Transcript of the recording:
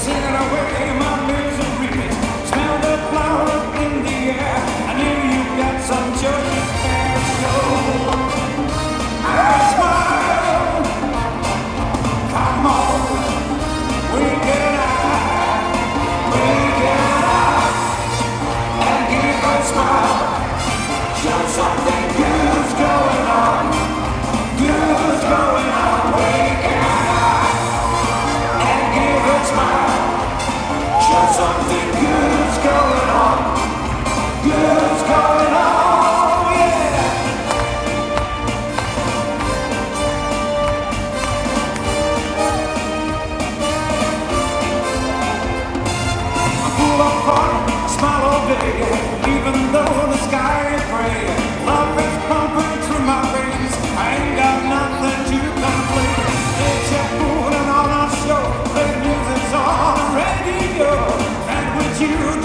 singing away my misery. Smell the flowers in the air. I knew you got some joy to spare. So I smile. Come on, we get out, and give a smile. Show something good's going on, good's going on. We get out and give a smile. Show something good's going on, good's going on, yeah. Full of fun, smile all day, even though the sky is gray. Love is pumping through my veins. I ain't got nothing to complain. It's a fool and on our show. The music's on the radio, and with you.